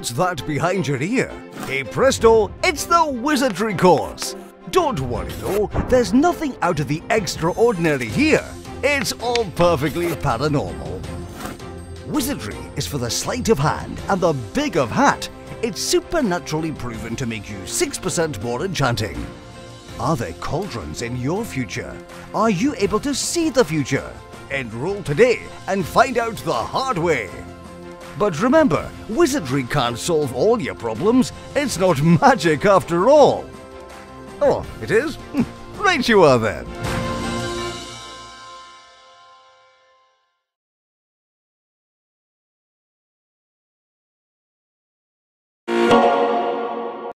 What's that behind your ear? Hey presto, it's the Wizardry course! Don't worry though, there's nothing out of the extraordinary here. It's all perfectly paranormal. Wizardry is for the sleight of hand and the big of hat. It's supernaturally proven to make you 6% more enchanting. Are there cauldrons in your future? Are you able to see the future? Enroll today and find out the hard way. But remember, wizardry can't solve all your problems. It's not magic after all. Oh, it is? Right you are then.